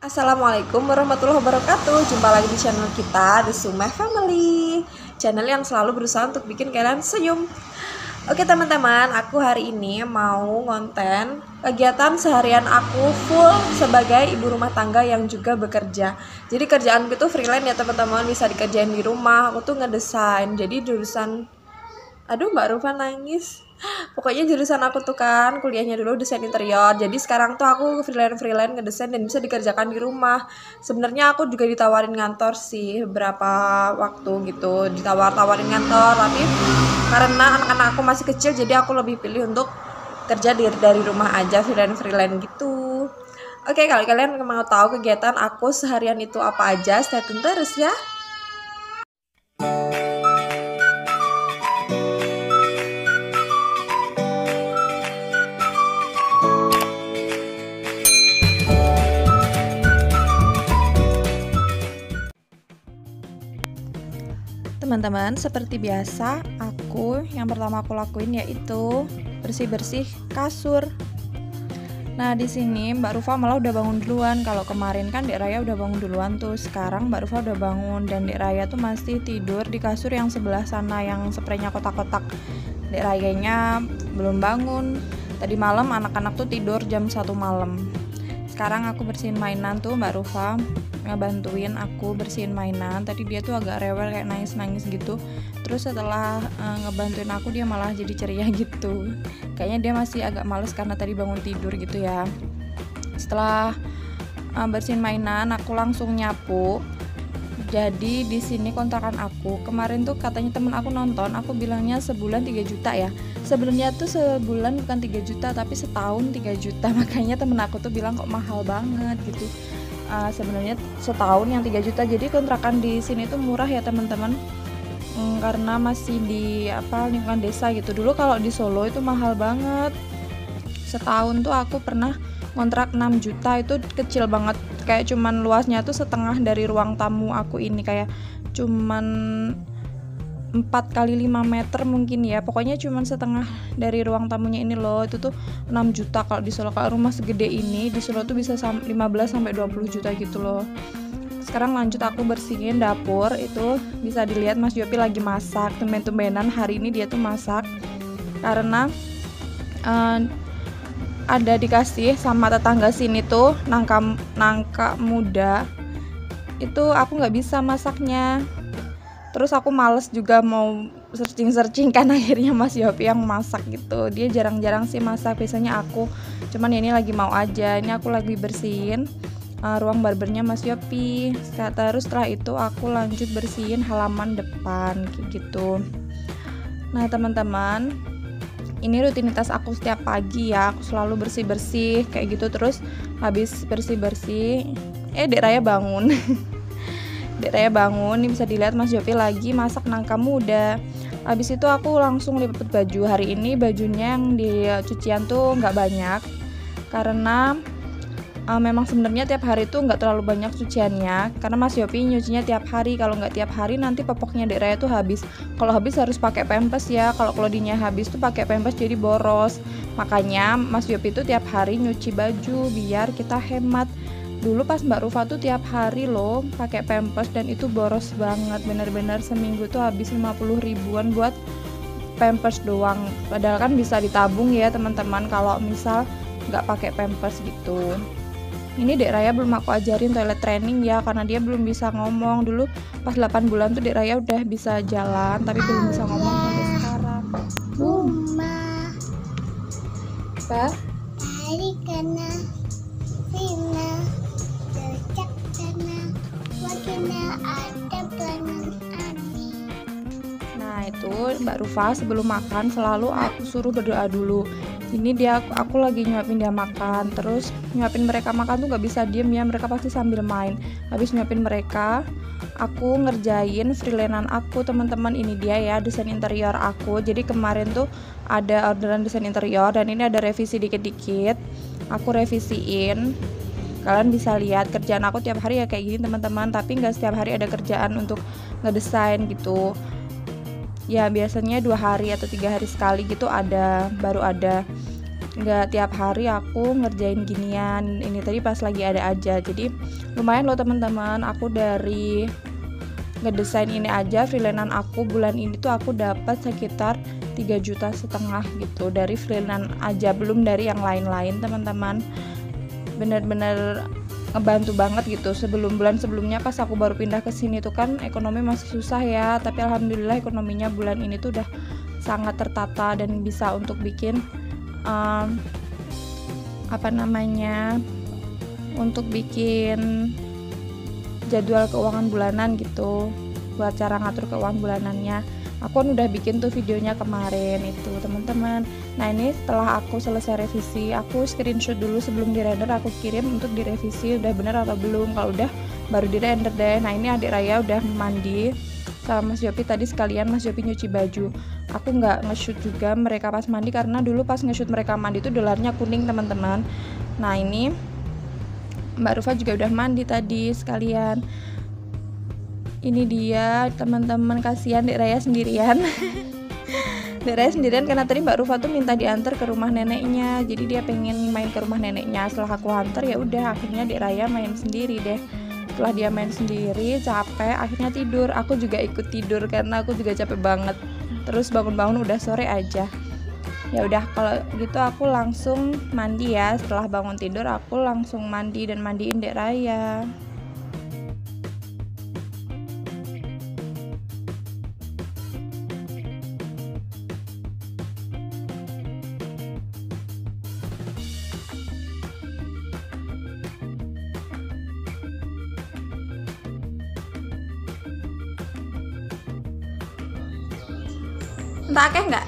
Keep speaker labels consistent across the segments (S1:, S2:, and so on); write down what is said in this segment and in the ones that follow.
S1: Assalamualaikum warahmatullahi wabarakatuh. Jumpa lagi di channel kita, The Sumeh Family, channel yang selalu berusaha untuk bikin kalian senyum. Oke teman-teman, aku hari ini mau ngonten kegiatan seharian aku full sebagai ibu rumah tangga yang juga bekerja. Jadi kerjaanku itu freelance ya teman-teman, bisa dikerjain di rumah. Aku tuh ngedesain, jadi jurusan, aduh Mbak Rufa nangis. Pokoknya jurusan aku tuh kan kuliahnya dulu desain interior. Jadi sekarang tuh aku freelance ngedesain dan bisa dikerjakan di rumah. Sebenarnya aku juga ditawarin ngantor sih beberapa waktu gitu, ditawar-tawarin ngantor, tapi karena anak-anak aku masih kecil jadi aku lebih pilih untuk kerja dari rumah aja, freelance gitu. Oke, kalau kalian mau tahu kegiatan aku seharian itu apa aja, stay tune terus ya. Teman-teman, seperti biasa, yang pertama aku lakuin yaitu bersih-bersih kasur. Nah, di sini Mbak Rufa malah udah bangun duluan. Kalau kemarin kan Dek Raya udah bangun duluan tuh. Sekarang Mbak Rufa udah bangun dan Dek Raya tuh masih tidur di kasur yang sebelah sana yang spraynya kotak-kotak. Dek Rayanya belum bangun. Tadi malam anak-anak tuh tidur jam 1 malam. Sekarang aku bersihin mainan tuh, Mbak Rufa ngebantuin aku bersihin mainan. Tadi dia tuh agak rewel kayak nangis-nangis gitu. Terus setelah ngebantuin aku dia malah jadi ceria gitu. Kayaknya dia masih agak males karena tadi bangun tidur gitu ya. Setelah bersihin mainan, aku langsung nyapu. Jadi di sini kontrakan aku kemarin tuh katanya temen aku nonton, aku bilangnya sebulan 3 juta ya. Sebenarnya tuh sebulan bukan 3 juta tapi setahun 3 juta. Makanya temen aku tuh bilang kok mahal banget gitu. Sebenarnya setahun yang 3 juta. Jadi kontrakan di sini tuh murah ya teman-teman. Karena masih di lingkungan desa gitu. Dulu kalau di Solo itu mahal banget. Setahun tuh aku pernah kontrak 6 juta, itu kecil banget, kayak cuman luasnya tuh setengah dari ruang tamu aku ini, kayak cuman 4 kali 5 meter mungkin ya, pokoknya cuman setengah dari ruang tamunya ini loh. Itu tuh 6 juta kalau di Solo. Kalau rumah segede ini di Solo tuh bisa 15 sampai 20 juta gitu loh. Sekarang lanjut aku bersihin dapur. Itu bisa dilihat Mas Yopi lagi masak, tumben-tumbenan hari ini dia tuh masak karena ada dikasih sama tetangga sini tuh nangka muda. Itu aku nggak bisa masaknya. Terus aku males juga mau searching kan, akhirnya Mas Yopi yang masak gitu. Dia jarang-jarang sih masak, biasanya aku. Cuman ya ini lagi mau aja. Ini aku lagi bersihin ruang barbernya Mas Yopi. Terus setelah itu aku lanjut bersihin halaman depan kayak gitu. Nah teman-teman, ini rutinitas aku setiap pagi ya. Aku selalu bersih-bersih kayak gitu. Terus habis bersih-bersih Dek Raya bangun. Dek Raya bangun, ini bisa dilihat Mas Yopi lagi masak nangka muda. Habis itu aku langsung lipet baju. Hari ini bajunya yang di cucian tuh nggak banyak karena memang sebenarnya tiap hari tuh nggak terlalu banyak cuciannya, karena Mas Yopi nyucinya tiap hari. Kalau nggak tiap hari nanti popoknya Dek Raya tuh habis. Kalau habis harus pakai pempes ya. Kalau klodinya habis tuh pakai pempes jadi boros. Makanya Mas Yopi tuh tiap hari nyuci baju biar kita hemat. Dulu pas Mbak Rufa tuh tiap hari loh pakai pempes dan itu boros banget. Bener-bener seminggu tuh habis 50 ribuan buat pempes doang. Padahal kan bisa ditabung ya teman-teman kalau misal nggak pakai pempes gitu. Ini Dek Raya belum aku ajarin toilet training ya, karena dia belum bisa ngomong. Dulu pas 8 bulan tuh Dek Raya udah bisa jalan tapi belum bisa ngomong sampai sekarang.
S2: Buma
S1: Pak,
S2: dari kena Vina cocok kena wakina ada pelanan ani.
S1: nah itu Mbak Rufa sebelum makan selalu aku suruh berdoa dulu. Ini aku lagi nyuapin dia makan, terus nyuapin mereka makan tuh gak bisa diem ya, mereka pasti sambil main. Habis nyuapin mereka, aku ngerjain freelancean aku teman-teman. Ini dia ya desain interior aku. Jadi kemarin tuh ada orderan desain interior dan ini ada revisi dikit-dikit. Aku revisiin. Kalian bisa lihat kerjaan aku tiap hari ya kayak gini teman-teman, tapi nggak setiap hari ada kerjaan untuk ngedesain gitu. Ya biasanya 2 hari atau 3 hari sekali gitu baru ada nggak tiap hari aku ngerjain ginian. Ini tadi pas lagi ada aja. Jadi lumayan loh teman-teman, aku dari ngedesain ini aja freelance aku bulan ini tuh aku dapat sekitar 3,5 juta gitu dari freelance aja, belum dari yang lain-lain teman-teman. Bener-bener ngebantu banget gitu. Bulan sebelumnya pas aku baru pindah ke sini tuh kan ekonomi masih susah ya, tapi alhamdulillah ekonominya bulan ini tuh udah sangat tertata dan bisa untuk bikin untuk bikin jadwal keuangan bulanan gitu, buat cara ngatur keuangan bulanannya. Aku kan udah bikin tuh videonya kemarin itu teman-teman. Nah ini setelah aku selesai revisi, aku screenshot dulu sebelum di render, aku kirim untuk direvisi udah bener atau belum. Kalau udah baru di render deh. Nah ini adik Raya udah mandi sama Mas Yopi tadi, sekalian Mas Yopi nyuci baju. Aku nggak nge-shoot juga mereka pas mandi karena dulu pas nge-shoot mereka mandi tuh dolarnya kuning teman-teman. Nah ini Mbak Rufa juga udah mandi tadi sekalian. Ini dia teman-teman, kasihan Dek Raya sendirian. Dek Raya sendirian karena tadi Mbak Rufa tuh minta diantar ke rumah neneknya. Jadi dia pengen main ke rumah neneknya. Setelah aku antar ya udah, akhirnya Dek Raya main sendiri deh. Setelah dia main sendiri capek, akhirnya tidur. Aku juga ikut tidur karena aku juga capek banget. Terus bangun-bangun udah sore aja. Ya udah kalau gitu aku langsung mandi ya. Setelah bangun tidur aku langsung mandi dan mandiin Dek Raya. Entah akeh nggak?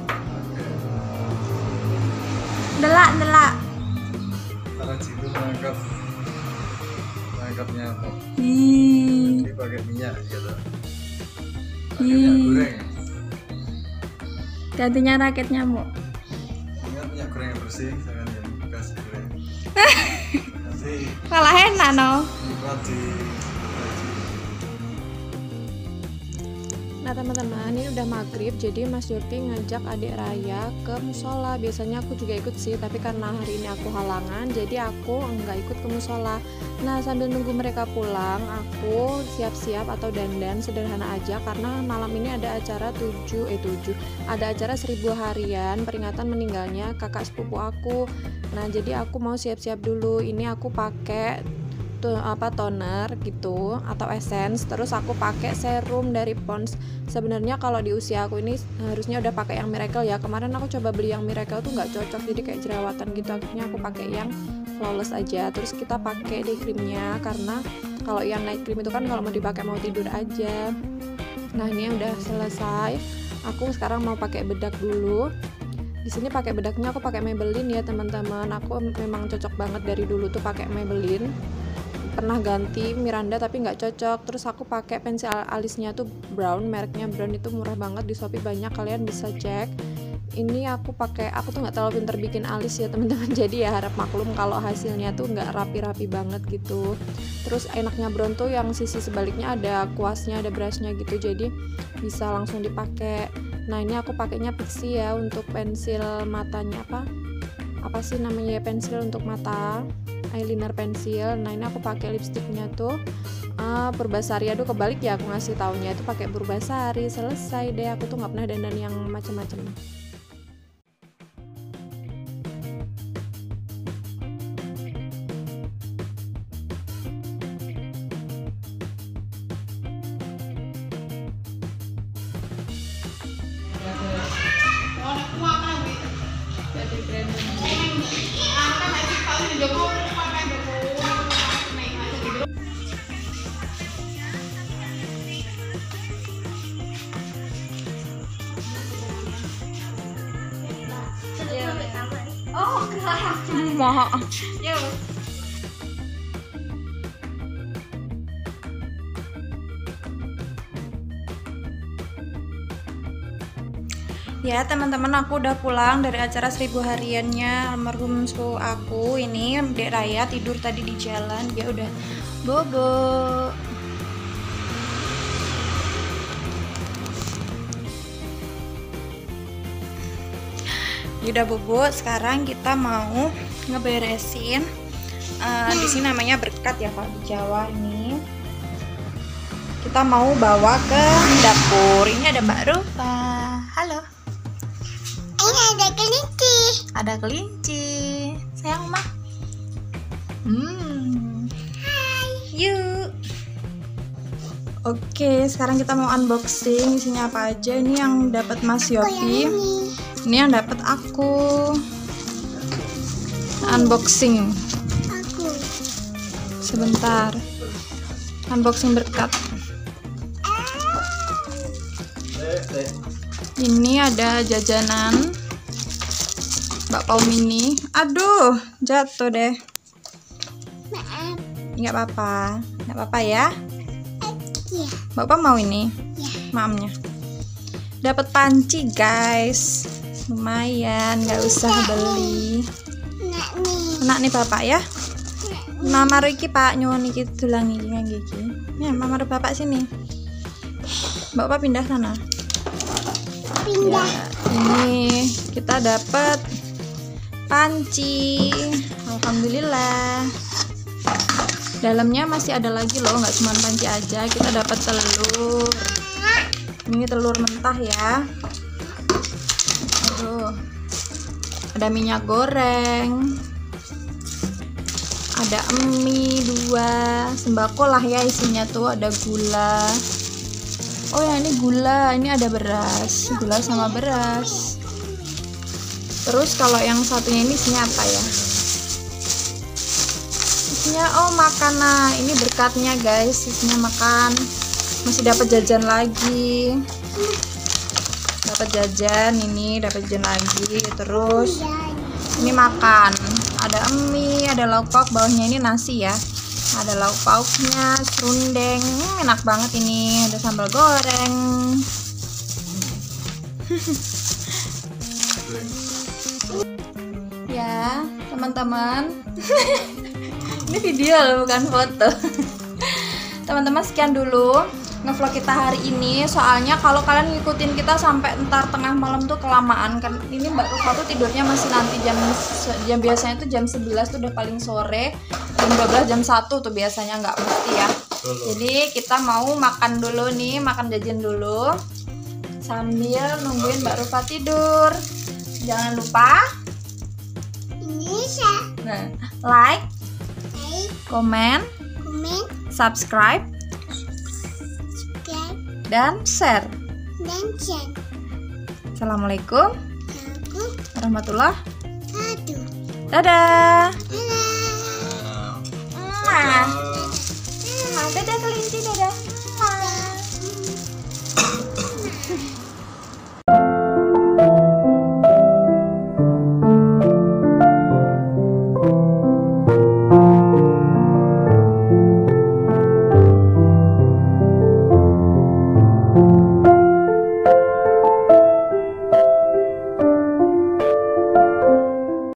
S1: Delak.
S3: Cara itu mengangkatnya apa? Jadi pakai minyak gitu. Pakai minyak goreng.
S1: Gantinya rakit nyamuk.
S3: Ingat minyak goreng yang bersih, jangan yang bekas goreng. Nanti
S1: Malah enak no.
S3: nikmat di baju.
S1: Nah teman-teman, ini udah maghrib, jadi Mas Yopi ngajak adik Raya ke musola. Biasanya aku juga ikut sih, tapi karena hari ini aku halangan, jadi aku nggak ikut ke musola. Nah sambil nunggu mereka pulang, aku siap-siap atau dandan sederhana aja karena malam ini ada acara ada acara 1000 harian peringatan meninggalnya kakak sepupu aku. Nah jadi aku mau siap-siap dulu. Ini aku pakai toner gitu atau essence, terus aku pakai serum dari Pond's. Sebenarnya kalau di usia aku ini harusnya udah pakai yang Miracle ya. Kemarin aku coba beli yang Miracle tuh nggak cocok, jadi kayak jerawatan gitu. Akhirnya aku pakai yang Flawless aja. Terus kita pakai day creamnya karena kalau yang night cream itu kan kalau mau dipakai mau tidur aja. Nah ini udah selesai. Aku sekarang mau pakai bedak dulu. Di sini pakai bedaknya aku pakai Maybelline ya teman-teman. Aku memang cocok banget dari dulu tuh pakai Maybelline. Pernah ganti Miranda tapi nggak cocok. Terus aku pakai pensil alisnya tuh brown, mereknya brown, itu murah banget di Shopee banyak, kalian bisa cek. Ini aku tuh nggak terlalu pinter bikin alis ya teman-teman, jadi ya harap maklum kalau hasilnya tuh nggak rapi-rapi banget gitu. Terus enaknya brown tuh yang sisi sebaliknya ada kuasnya, ada brushnya gitu, jadi bisa langsung dipakai. Nah ini aku pakainya Pixi ya untuk pensil matanya, apa sih namanya ya, pensil untuk mata, eyeliner pensil. Nah ini aku pakai lipstiknya tuh Purbasari. Aduh kebalik ya aku ngasih taunya, itu pakai Purbasari. Selesai deh, aku tuh nggak pernah dandan yang macem-macem. Ya teman-teman, aku udah pulang dari acara 1000 hariannya almarhum sepupu aku. Ini Dek Raya tidur tadi di jalan, dia udah bobo. Udah bubuk, sekarang kita mau ngeberesin. Di sini namanya berkat ya kalau di Jawa ini. Kita mau bawa ke dapur. Ini ada Mbak Rufa. Halo.
S2: Ini ada kelinci.
S1: Ada kelinci. Sayang Mah.
S2: Hai.
S1: Yuk. Oke, sekarang kita mau unboxing. Isinya apa aja? Ini yang dapat Mas Yofi. Ini yang dapat aku. Unboxing.
S2: Aku.
S1: Sebentar. Unboxing berkat. Ini ada jajanan bakpao mini. Aduh, jatuh deh.
S2: Maaf.
S1: Nggak apa-apa. Nggak apa-apa ya.
S2: Iya.
S1: Bapak mau ini?
S2: Ya.
S1: Mamnya. Dapat panci, guys. Lumayan, nggak usah beli.
S2: Nak nih.
S1: Enak nih Bapak ya. Mama Riki Pak nyuwun iki dulang iki nang iki. Ya, Mama Bapak sini. Bapak pindah sana.
S2: Pindah.
S1: Ya, ini kita dapat panci. Alhamdulillah. Dalamnya masih ada lagi loh, nggak cuma panci aja. Kita dapat telur. Ini telur mentah ya. Aduh. Ada minyak goreng. Ada mie 2, sembako lah ya isinya tuh, ada gula. Oh ya ini gula, ini ada beras, gula sama beras. Terus kalau yang satunya ini isinya apa ya? Isinya makanan. Ini berkatnya guys, isinya makan. Masih dapat jajan lagi. Dapat jajan ini, dapat jajan lagi. Terus ini makan. Ada mie, ada lauk pauk, bawahnya ini nasi ya. Ada lauk pauknya, serundeng, enak banget ini. Ada sambal goreng. Ya, teman-teman. Ini video loh, bukan foto. Teman-teman sekian dulu ngevlog kita hari ini. Soalnya kalau kalian ngikutin kita sampai ntar tengah malam tuh kelamaan kan. Ini Mbak Rufa tuh tidurnya masih nanti jam biasanya tuh jam 11 tuh udah paling sore. Jam 12 jam 1 tuh biasanya, nggak mesti ya. Jadi kita mau makan dulu nih, makan jajan dulu sambil nungguin Mbak Rufa tidur. Jangan lupa
S2: Indonesia.
S1: nah, like, komen,
S2: Komen,
S1: subscribe,
S2: subscribe,
S1: dan share.
S2: dan share.
S1: Assalamualaikum
S2: Aku
S1: warahmatullahi.
S2: aduh.
S1: Dadah.
S2: Dadah.
S1: Mwah.